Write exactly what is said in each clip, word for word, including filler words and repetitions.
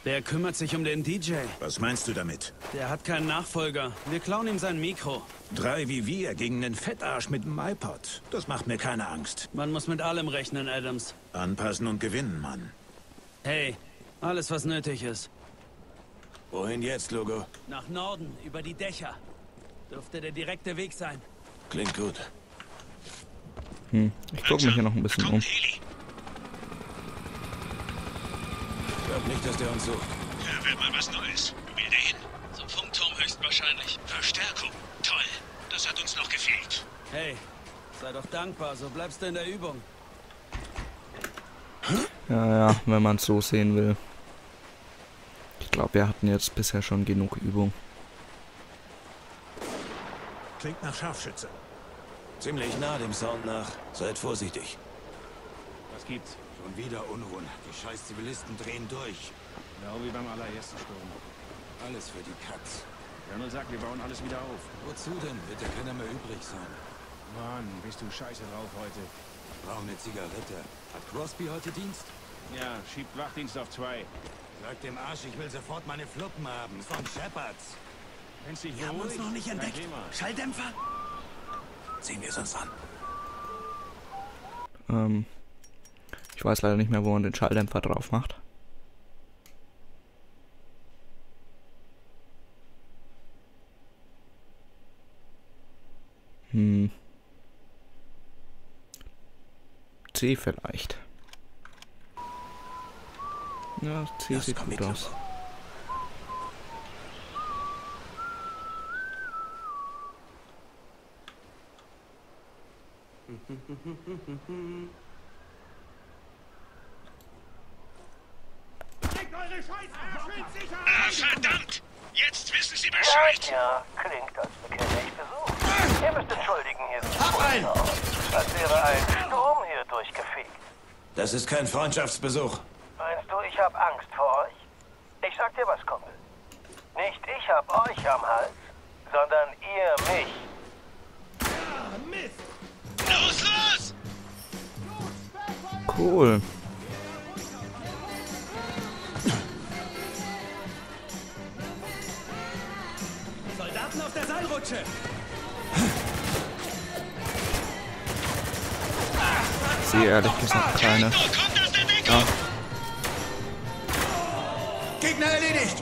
Der kümmert sich um den D J. Was meinst du damit? Der hat keinen Nachfolger. Wir klauen ihm sein Mikro. Drei wie wir gegen einen Fettarsch mit dem iPod. Das macht mir keine Angst. Man muss mit allem rechnen, Adams. Anpassen und gewinnen, Mann. Hey, alles was nötig ist. Wohin jetzt, Logo? Nach Norden, über die Dächer. Dürfte der direkte Weg sein. Klingt gut. Hm, ich gucke mich hier noch ein bisschen um. Ich glaub nicht, dass der uns sucht. Ja, wird mal was Neues. Wo will der hin? Zum Funkturm höchstwahrscheinlich. Verstärkung. Toll. Das hat uns noch gefehlt. Hey, sei doch dankbar, so bleibst du in der Übung. Ja, ja, wenn man es so sehen will. Ich glaube, wir hatten jetzt bisher schon genug Übung. Klingt nach Scharfschütze. Ziemlich nah dem Sound nach. Seid vorsichtig. Was gibt's? Schon wieder Unruhen. Die scheiß Zivilisten drehen durch. Genau wie beim allerersten Sturm. Alles für die Katz. Colonel sagt, wir bauen alles wieder auf. Wozu denn? Wird ja keiner mehr übrig sein. Mann, bist du scheiße drauf heute. Brauch eine Zigarette. Hat Crosby heute Dienst? Ja, schiebt Wachdienst auf zwei. Sag dem Arsch, ich will sofort meine Fluppen haben. Von Shepards. Wenn's dich Wir haben uns noch nicht entdeckt. Thema. Schalldämpfer? Sehen wir es uns an. Ähm, ich weiß leider nicht mehr, wo man den Schalldämpfer drauf macht. Hm. C vielleicht. Ja, C Das sieht kommt gut mit aus. Ah, verdammt! Jetzt wissen Sie Bescheid! Ja, klingt, als bekäme ich Besuch. Ihr müsst entschuldigen, hier sieht es so aus. Als wäre ein Sturm hier durchgefegt. Das ist kein Freundschaftsbesuch. Meinst du, ich hab Angst vor euch? Ich sag dir was, Kumpel. Nicht ich hab euch am Hals, sondern ihr mich. Los, los! Cool. Soldaten auf der Seilrutsche! Ich sehe ehrlich gesagt keine. Tango, kommt aus der Deckung! Ja. Gegner erledigt!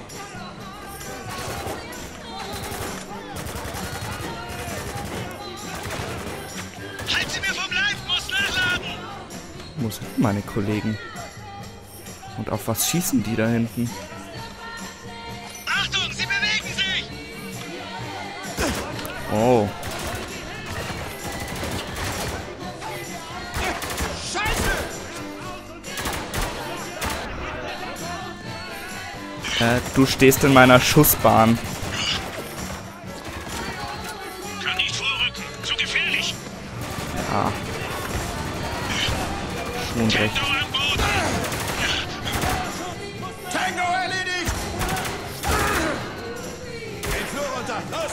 Halt sie mir vom Leib, muss nachladen! Wo sind meine Kollegen? Und auf was schießen die da hinten? Achtung, sie bewegen sich! Oh. Äh, du stehst in meiner Schussbahn. Kann nicht vorrücken, zu gefährlich! Ah. Schon recht. Tango am Boden! Tango erledigt! Den Flur runter, los!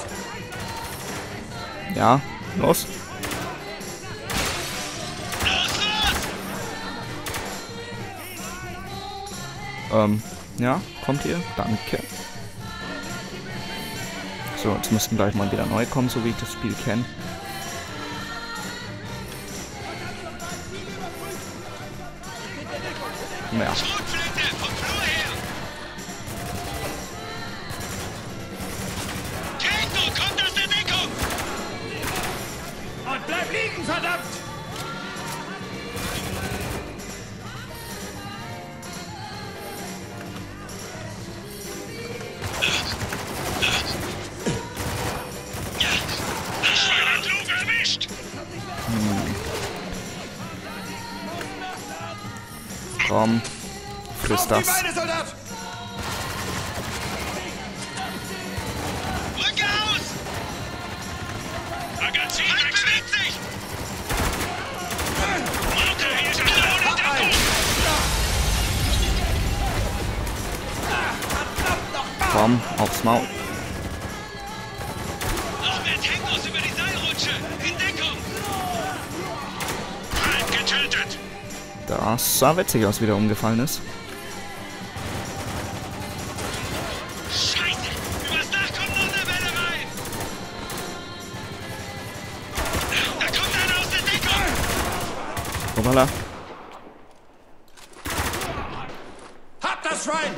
Ja, los. Los, los! Ähm, ja, kommt ihr? Danke. So, jetzt müssten gleich mal wieder neu kommen, so wie ich das Spiel kenne. Ja. Schrotflinte, vom Flur her! Tango, kommt aus der Deckung! Und bleib liegen, verdammt! Das Schwein hat Luke erwischt! Komm, friss das. Beine, Soldat! Rück aus! Magazin bewegt sich! Marker, hier ist ein Clown in Deckung! Komm, aufs Maul. Noch mehr Tangos über die Seilrutsche! In Deckung! Halb getötet! Das sah witzig aus, wie der umgefallen ist. Hoppala. Hab das Schwein!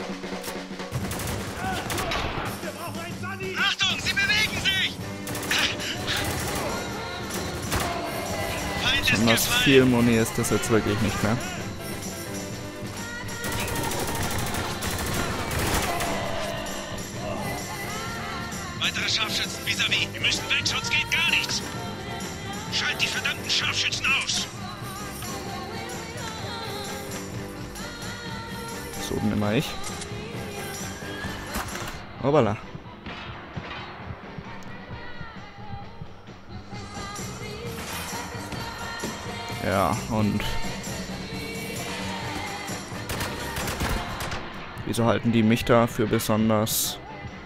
Achtung, sie bewegen sich! Feind ist Besonders gefallen. viel Muni ist das jetzt wirklich nicht mehr. Weitere Scharfschützen vis-à-vis. Wir müssen weg, sonst geht gar nichts. Schalt die verdammten Scharfschützen aus. So, dann immer ich. Hoppala. Ja, und wieso halten die mich da für besonders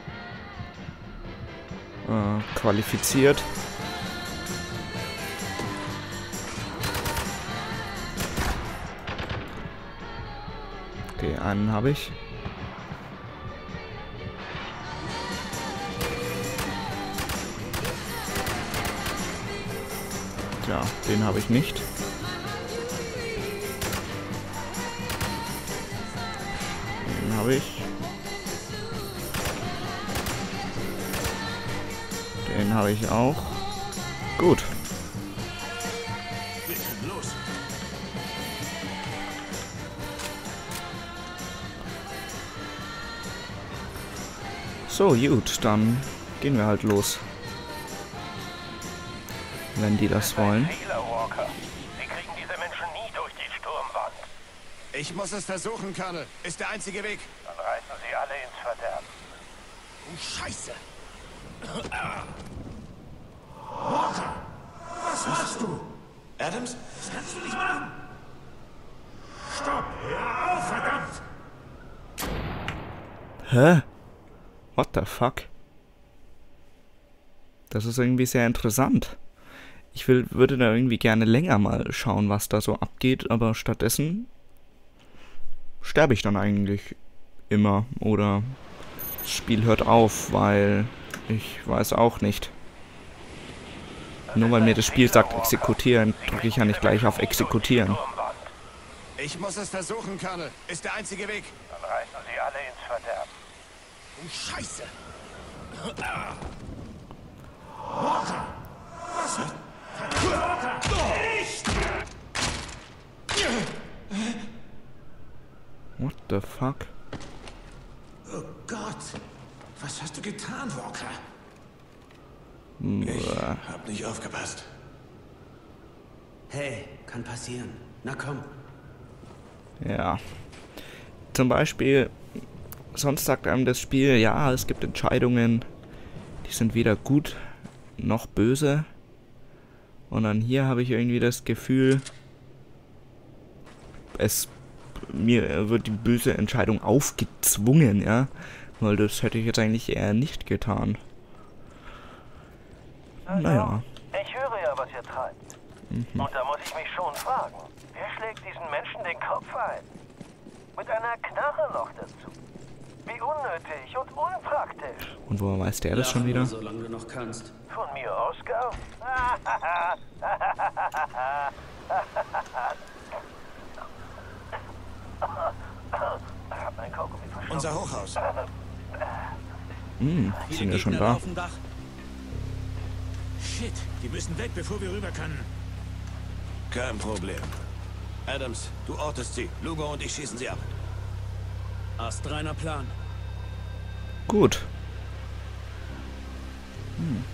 äh, qualifiziert? Okay, einen habe ich. Tja, den habe ich nicht. Den habe ich. Den habe ich auch. Gut. Wir können los. So, gut, dann gehen wir halt los. Wenn die das wollen. Fehler, Walker. Sie kriegen diese Menschen nie durch die Sturmwand. Ich muss es versuchen, Colonel. Ist der einzige Weg. Dann reißen sie alle ins Verderben. Oh, Scheiße. Was machst du? Adams? Das kannst du nicht machen. Stopp! Hör auf, verdammt! Hä? What the fuck? Das ist irgendwie sehr interessant. Ich will, würde da irgendwie gerne länger mal schauen, was da so abgeht, aber stattdessen sterbe ich dann eigentlich immer. Oder das Spiel hört auf, weil ich weiß auch nicht. Nur weil mir das Spiel sagt exekutieren, drücke ich ja nicht gleich auf exekutieren. Ich muss es versuchen, Colonel. Ist der einzige Weg. Dann reißen sie alle ins Verderben. Oh, Scheiße. What the fuck? Oh Gott! Was hast du getan, Walker? Ich hab nicht aufgepasst. Hey, kann passieren. Na komm. Ja. Zum Beispiel, sonst sagt einem das Spiel, ja, es gibt Entscheidungen, die sind weder gut noch böse. Und dann hier habe ich irgendwie das Gefühl, es mir wird die böse Entscheidung aufgezwungen, ja. Weil das hätte ich jetzt eigentlich eher nicht getan. Also, Naja. ich höre ja, was ihr treibt. Mhm. Und da muss ich mich schon fragen, wer schlägt diesen Menschen den Kopf ein? Mit einer Knarre noch dazu. Wie unnötig und unpraktisch. Und woher weiß der das schon wieder? Solange du noch kannst. Von mir, Oscar? Hab mein Kaugummi verschluckt. Unser Hochhaus. Hm, sind wir schon da? auf dem Dach. Shit, die müssen weg, bevor wir rüber können. Kein Problem. Adams, du ortest sie. Lugo und ich schießen sie ab. Astreiner Plan. Gut. Hm.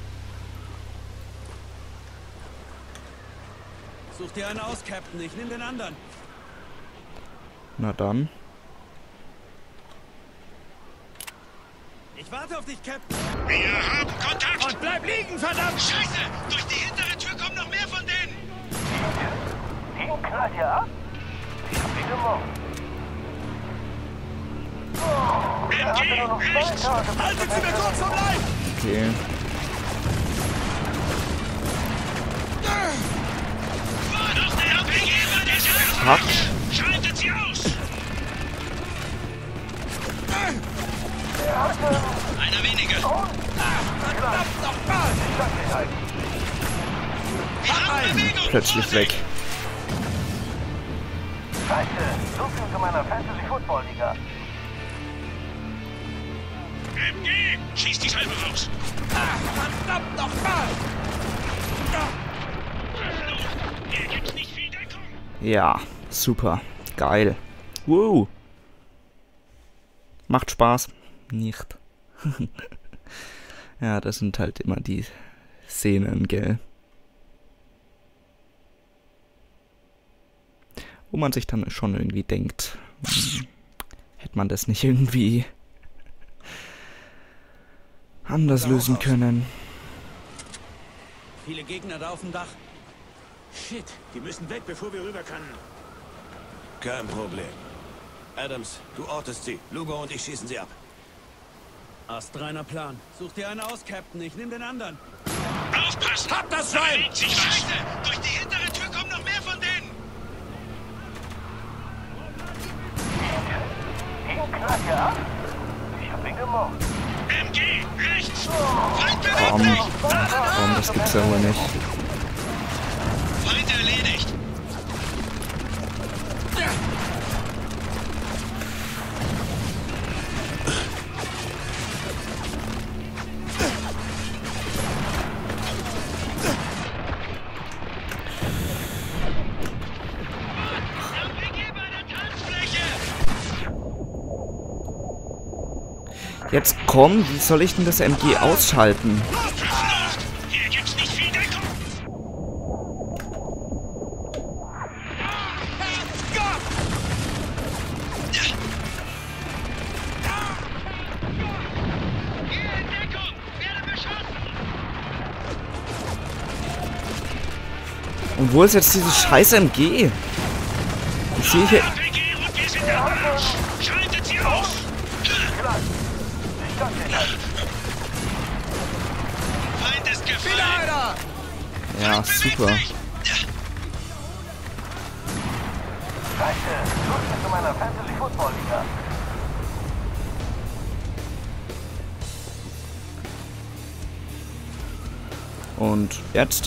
Such dir einen aus, Captain. Ich nehme den anderen. Na dann. Ich warte auf dich, Captain. Wir haben Kontakt! Und bleib liegen, verdammt! Scheiße! Durch die hintere Tür kommen noch mehr von denen! Den knallt ihr ab? Wie viele Morgen? Er hatte nur noch zwei Tage. Haltet sie mir kurz vom Leib! Okay. Noch der R P G bei der Fuck. Schaltet sie aus! Einer weniger! Wir haben Bewegung! Plötzlich weg. Scheiße, so viel zu meiner Fantasy-Football-Liga. M G, schieß die Scheibe raus. Ah, verdammt nochmal! Hier gibt's nicht viel Deckung. Ja, super. Geil. Wow. Macht Spaß. Nicht. Ja, das sind halt immer die Szenen, gell? Wo man sich dann schon irgendwie denkt, hm, hätte man das nicht irgendwie anders lösen können. Viele Gegner da auf dem Dach. Shit, die müssen weg, bevor wir rüber können. Kein Problem. Adams, du ortest sie. Lugo und ich schießen sie ab. Astreiner Plan. Such dir einen aus, Captain. Ich nehm den anderen. Aufpassen! Hab das Da Schwein! bewegt sich was. Scheiße! Durch die hintere Tür kommen noch mehr von denen! Ihn knallt ihr ab? Ich hab ihn gemocht. M G, rechts! Feind bewegt Komm, sich! komm, das gibt's ja wohl nicht. Feind erledigt! Jetzt komm, wie soll ich denn das M G ausschalten? Hier gibt's nicht viel Deckung! Hier in Deckung! Werde beschossen! Und wo ist jetzt dieses scheiß M G? Ich sehe hier... R P G und wir sind am Arsch! Schaltet sie aus! Feind ist gefallen! Ja, super. Scheiße, so viel zu meiner Fantasy-Football-Liga. Und jetzt?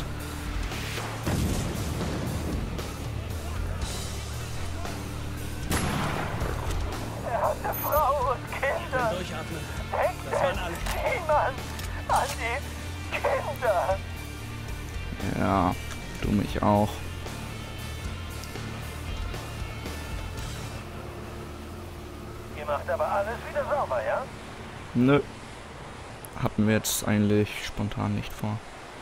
Er hat eine Frau und Kinder. Durchatmen. Denkt Das waren denn alle. niemand an die Kinder? Ja, du mich auch. Ihr macht aber alles wieder sauber, ja? Nö. Hatten wir jetzt eigentlich spontan nicht vor.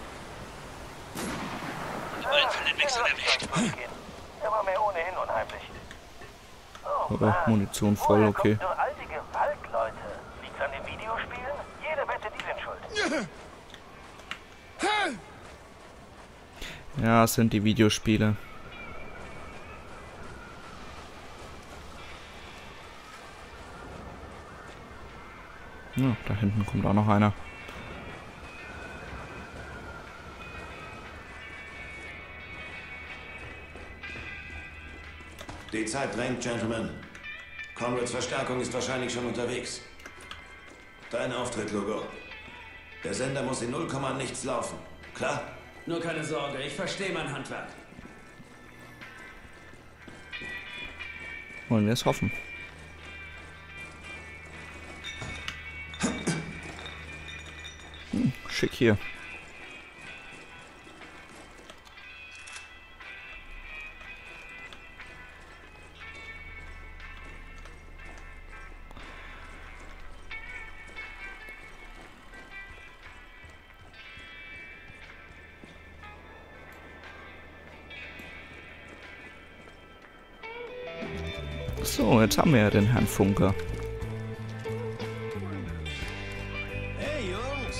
Wollen von den Wechseln erwischt. Er war mir ohnehin unheimlich. Oh, Oh, Mann. Munition voll, Woher okay. kommt nur all die Gewalt, Leute? Liegt's an den Videospielen? Jede Wette, die sind schuld. Ja, es sind die Videospiele. Ja, da hinten kommt auch noch einer. Die Zeit drängt, Gentlemen. Conrads Verstärkung ist wahrscheinlich schon unterwegs. Dein Auftritt, Lugo. Der Sender muss in null Komma nichts laufen. Klar? Nur keine Sorge, ich verstehe mein Handwerk. Wollen wir es hoffen. Hm, schick hier. So, jetzt haben wir ja den Herrn Funker. Hey, Jungs!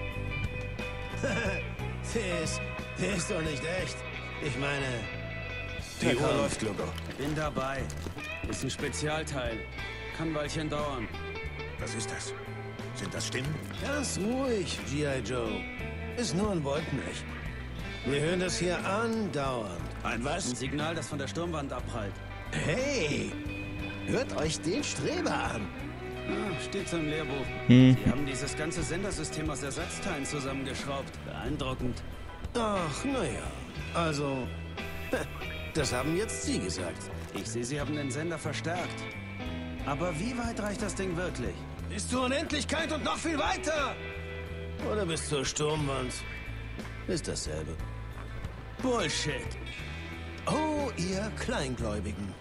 der, ist, der ist doch nicht echt. Ich meine... Die Uhr läuft, Lugo. Bin dabei. Ist ein Spezialteil. Kann ein Weilchen dauern. Was ist das? Sind das Stimmen? Ganz ruhig, G I Joe. Ist nur ein Wolkenech. Wir hören das hier andauernd. Ein Ein was? Signal, das von der Sturmwand abprallt. Hey! Hört euch den Streber an. Ah, steht so im Lehrbuch. Hm. Sie haben dieses ganze Sendersystem aus Ersatzteilen zusammengeschraubt. Beeindruckend. Ach, naja. Also, das haben jetzt Sie gesagt. Ich sehe, Sie haben den Sender verstärkt. Aber wie weit reicht das Ding wirklich? Bis zur Unendlichkeit und noch viel weiter! Oder bis zur Sturmwand. Ist dasselbe. Bullshit. Oh, ihr Kleingläubigen.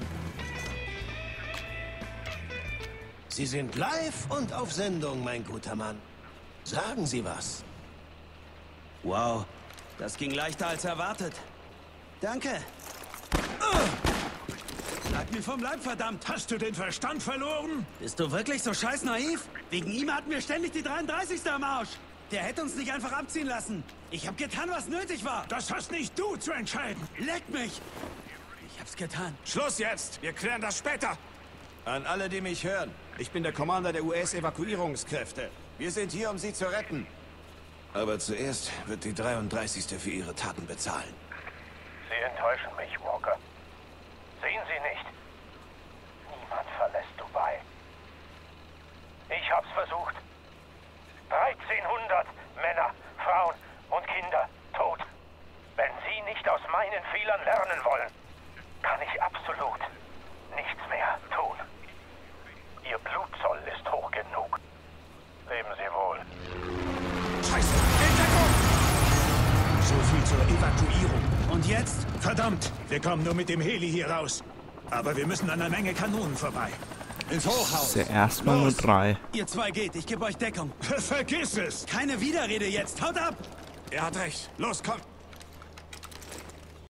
Sie sind live und auf Sendung, mein guter Mann. Sagen Sie was. Wow, das ging leichter als erwartet. Danke. Bleib mir vom Leib, verdammt. Hast du den Verstand verloren? Bist du wirklich so scheiß naiv? Wegen ihm hatten wir ständig die dreiunddreißigste am Arsch. Der hätte uns nicht einfach abziehen lassen. Ich hab getan, was nötig war. Das hast nicht du zu entscheiden. Leck mich. Ich hab's getan. Schluss jetzt! Wir klären das später! An alle, die mich hören. Ich bin der Commander der U S-Evakuierungskräfte. Wir sind hier, um Sie zu retten. Aber zuerst wird die dreiunddreißigste für ihre Taten bezahlen. Sie enttäuschen mich, Walker. Sehen Sie nicht? Niemand verlässt Dubai. Ich hab's versucht. dreizehnhundert Männer, Frauen und Kinder tot. Wenn Sie nicht aus meinen Fehlern lernen wollen, kann ich absolut nichts mehr tun. Ihr Blutzoll ist hoch genug. Leben Sie wohl. Scheiße! Hintergrund! So viel zur Evakuierung. Und jetzt? Verdammt! Wir kommen nur mit dem Heli hier raus. Aber wir müssen an einer Menge Kanonen vorbei. Ins Hochhaus. Der erstmal nur drei. Ihr zwei geht, ich gebe euch Deckung. Vergiss es! Keine Widerrede jetzt, haut ab! Er hat recht. Los, kommt!